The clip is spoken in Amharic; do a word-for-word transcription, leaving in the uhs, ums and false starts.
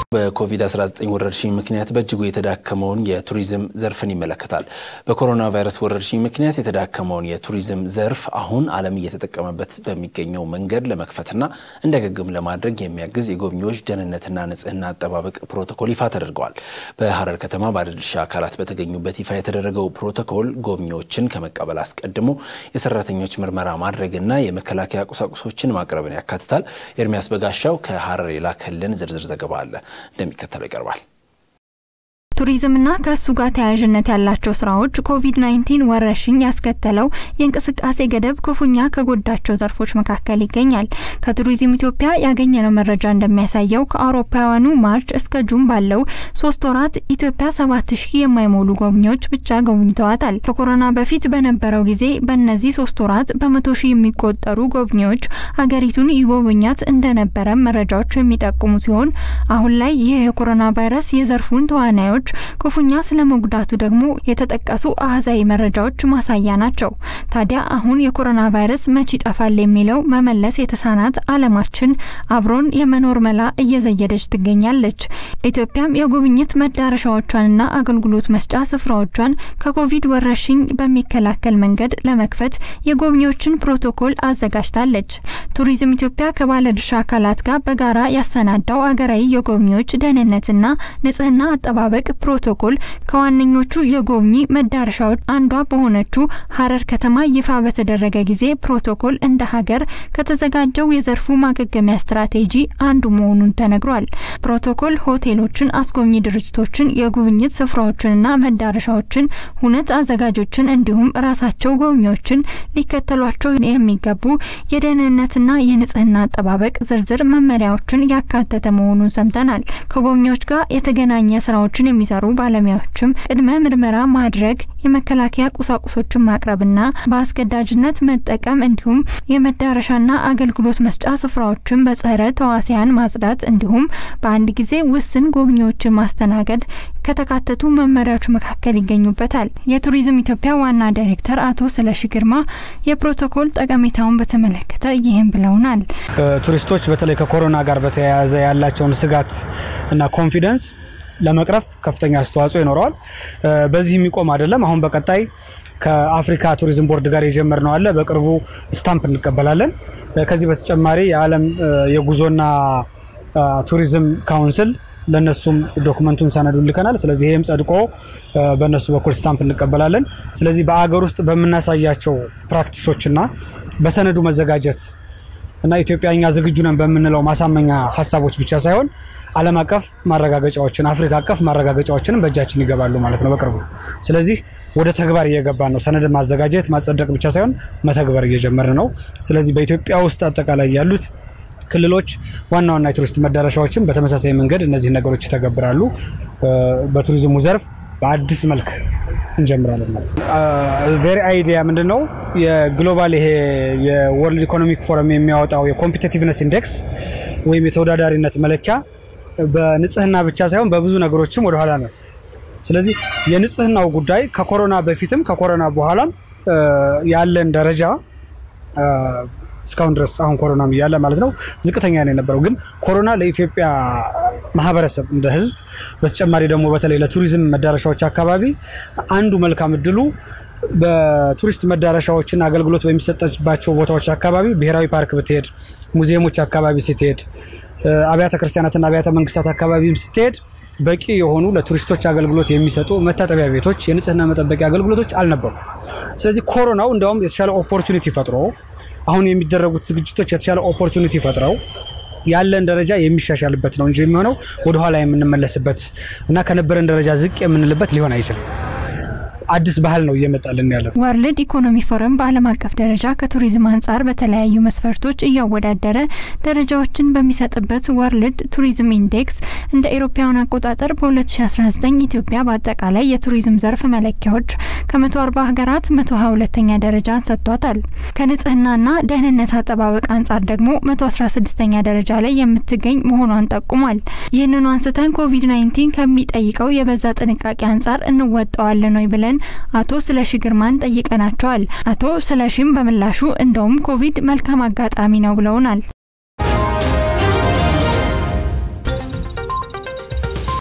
በኮቪድ አስራ ዘጠኝ ወረርሽኝ ምክንያት በእጅጉ የተዳከመውን የቱሪዝም ዘርፍን ይመለከታል። በኮሮና ቫይረስ ወረርሽኝ ምክንያት የተዳከመውን የቱሪዝም ዘርፍ አሁን ዓለም እየተጠቀመበት በሚገኘው መንገድ ለመክፈትና እንደገግም ለማድረግ የሚያግዝ የጎብኚዎች ደህንነትና ንጽህና አጠባበቅ ፕሮቶኮል ይፋ ተደርጓል። በሐረር ከተማ ባለድርሻ አካላት በተገኙበት ይፋ የተደረገው ፕሮቶኮል ጎብኚዎችን ከመቀበል አስቀድሞ የሰራተኞች ምርመራ ማድረግና የመከላከያ ቁሳቁሶችን ማቅረብን ያካትታል። ኤርሚያስ በጋሻው ከሐረር የላከልን ዝርዝር ዘገባ አለ እንደሚከተለው ይቀርባል። ቱሪዝምና ከሱ ጋር ተያያዥነት ያላቸው ስራዎች ኮቪድ ናይንቲን ወረርሽኝ ያስከተለው የእንቅስቃሴ ገደብ ክፉኛ ከጎዳቸው ዘርፎች መካከል ይገኛል። ከቱሪዝም ኢትዮጵያ ያገኘነው መረጃ እንደሚያሳየው ከአውሮፓውያኑ ማርች እስከ ጁን ባለው ሶስት ወራት ኢትዮጵያ ሰባት ሺህ የማይሞሉ ጎብኚዎች ብቻ ጎብኝተዋታል። ከኮሮና በፊት በነበረው ጊዜ በእነዚህ ሶስት ወራት በመቶ ሺህ የሚቆጠሩ ጎብኚዎች ሀገሪቱን ይጎበኛት እንደነበረ መረጃዎች የሚጠቁሙ ሲሆን አሁን ላይ ይህ የኮሮና ቫይረስ የዘርፉን ተዋናዮች ክፉኛ ስለመጉዳቱ ደግሞ የተጠቀሱ አሃዛዊ መረጃዎች ማሳያ ናቸው። ታዲያ አሁን የኮሮና ቫይረስ መቼ ይጠፋል የሚለው መመለስ የተሳናት ዓለማችን አብሮን የመኖር መላ እየዘየደች ትገኛለች። ኢትዮጵያም የጉብኝት መዳረሻዎቿንና አገልግሎት መስጫ ስፍራዎቿን ከኮቪድ ወረርሽኝ በሚከላከል መንገድ ለመክፈት የጎብኚዎችን ፕሮቶኮል አዘጋጅታለች። ቱሪዝም ኢትዮጵያ ከባለድርሻ አካላት ጋር በጋራ ያሰናዳው አገራዊ የጎብኚዎች ደህንነትና ንጽህና አጠባበቅ ፕሮቶኮል ከዋነኞቹ የጎብኚ መዳረሻዎች አንዷ በሆነችው ሐረር ከተማ ይፋ በተደረገ ጊዜ ፕሮቶኮል እንደ ሀገር ከተዘጋጀው የዘርፉ ማገገሚያ ስትራቴጂ አንዱ መሆኑን ተነግሯል። ፕሮቶኮል ሆቴሎችን፣ አስጎብኚ ድርጅቶችን፣ የጉብኝት ስፍራዎችንና መዳረሻዎችን፣ ሁነት አዘጋጆችን እንዲሁም ራሳቸው ጎብኚዎችን ሊከተሏቸው የሚገቡ የደህንነትና የንጽህና አጠባበቅ ዝርዝር መመሪያዎችን ያካተተ መሆኑን ሰምተናል። ከጎብኚዎች ጋር የተገናኘ ስራዎችን የሚሰሩ ባለሙያዎችም ቅድመ ምርመራ ማድረግ፣ የመከላከያ ቁሳቁሶችን ማቅረብና በአስገዳጅነት መጠቀም እንዲሁም የመዳረሻና አገልግሎት መስጫ ስፍራዎችን በጸረ ተዋሲያን ማጽዳት እንዲሁም በአንድ ጊዜ ውስን ጎብኚዎችን ማስተናገድ ከተካተቱ መመሪያዎች መካከል ይገኙበታል። የቱሪዝም ኢትዮጵያ ዋና ዳይሬክተር አቶ ስለሺ ግርማ የፕሮቶኮል ጠቀሜታውን በተመለከተ ይህን ብለውናል። ቱሪስቶች በተለይ ከኮሮና ጋር በተያያዘ ያላቸውን ስጋት እና ኮንፊደንስ ለመቅረፍ ከፍተኛ አስተዋጽኦ ይኖረዋል። በዚህ የሚቆም አይደለም። አሁን በቀጣይ ከአፍሪካ ቱሪዝም ቦርድ ጋር የጀመርነው አለ። በቅርቡ ስታምፕ እንቀበላለን። ከዚህ በተጨማሪ የዓለም የጉዞና ቱሪዝም ካውንስል ለነሱም ዶክመንቱን ሰነዱን ልከናል። ስለዚህ ይሄም ጸድቆ በነሱ በኩል ስታምፕ እንቀበላለን። ስለዚህ በአገር ውስጥ በመናሳያቸው ፕራክቲሶችና በሰነዱ መዘጋጀት እና ኢትዮጵያኛ ዝግጁ ነን በመንለው ማሳመኛ ሐሳቦች ብቻ ሳይሆን ዓለም አቀፍ ማረጋገጫዎችን አፍሪካ አቀፍ ማረጋገጫዎችን በእጃችን ይገባሉ ማለት ነው በቅርቡ። ስለዚህ ወደ ተግባር እየገባን ነው። ሰነድ ማዘጋጀት ማጸደቅ ብቻ ሳይሆን መተግበር እየጀመርን ነው። ስለዚህ በኢትዮጵያ ውስጥ አጠቃላይ ያሉት ክልሎች ዋና ዋና የቱሪስት መዳረሻዎችን በተመሳሳይ መንገድ እነዚህ ነገሮች ተገብራሉ። በቱሪዝሙ ዘርፍ በአዲስ መልክ እንጀምራለን ማለት ነው። ቬሪ አይዲያ ምንድነው? የግሎባል ይሄ የወርልድ ኢኮኖሚክ ፎረም የሚያወጣው የኮምፒቲቲቭነስ ኢንዴክስ ወይም የተወዳዳሪነት መለኪያ በንጽህና ብቻ ሳይሆን በብዙ ነገሮችም ወደ ኋላ ነው። ስለዚህ የንጽህናው ጉዳይ ከኮሮና በፊትም ከኮሮና በኋላም ያለን ደረጃ እስካሁን ድረስ አሁን ኮሮናም ያለ ማለት ነው ዝቅተኛ ነው የነበረው። ግን ኮሮና ለኢትዮጵያ ማህበረሰብ እንደ ህዝብ በተጨማሪ ደግሞ በተለይ ለቱሪዝም መዳረሻዎች አካባቢ አንዱ መልካም እድሉ በቱሪስት መዳረሻዎችና አገልግሎት በሚሰጥባቸው ቦታዎች አካባቢ ብሔራዊ ፓርክ ብትሄድ፣ ሙዚየሞች አካባቢ ስትሄድ፣ አብያተ ክርስቲያናትና አብያተ መንግስታት አካባቢም ስትሄድ በቂ የሆኑ ለቱሪስቶች አገልግሎት የሚሰጡ መታጠቢያ ቤቶች፣ የንጽህና መጠበቂያ አገልግሎቶች አልነበሩ። ስለዚህ ኮሮናው እንደውም የተሻለ ኦፖርቹኒቲ ፈጥሮ አሁን የሚደረጉት ዝግጅቶች የተሻለ ኦፖርቹኒቲ ፈጥረው ያለን ደረጃ የሚሻሻልበት ነው እንጂ የሚሆነው ወደ ኋላ የምንመለስበት እና ከነበረን ደረጃ ዝቅ የምንልበት ሊሆን አይችልም። አዲስ ባህል ነው እየመጣልን ያለው። ወርልድ ኢኮኖሚ ፎረም በዓለም አቀፍ ደረጃ ከቱሪዝም አንፃር በተለያዩ መስፈርቶች እያወዳደረ ደረጃዎችን በሚሰጥበት ወርልድ ቱሪዝም ኢንዴክስ እንደ አውሮፓውያን አቆጣጠር በ2019 ኢትዮጵያ በአጠቃላይ የቱሪዝም ዘርፍ መለኪያዎች ከመቶ አርባ ሀገራት መቶ ሃያ ሁለተኛ ደረጃን ሰጥቷታል። ከንጽህናና ደህንነት አጠባበቅ አንፃር ደግሞ መቶ አስራ ስድስተኛ ደረጃ ላይ የምትገኝ መሆኗን ጠቁሟል። ይህንኑ አንስተን ኮቪድ ናይንቲን ከሚጠይቀው የበዛ ጥንቃቄ አንፃር እንወጣዋለን ነው ብለን አቶ ስለሺ ግርማን ጠይቀናቸዋል። አቶ ስለሺም በመላሹ እንደውም ኮቪድ መልካም አጋጣሚ ነው ብለውናል።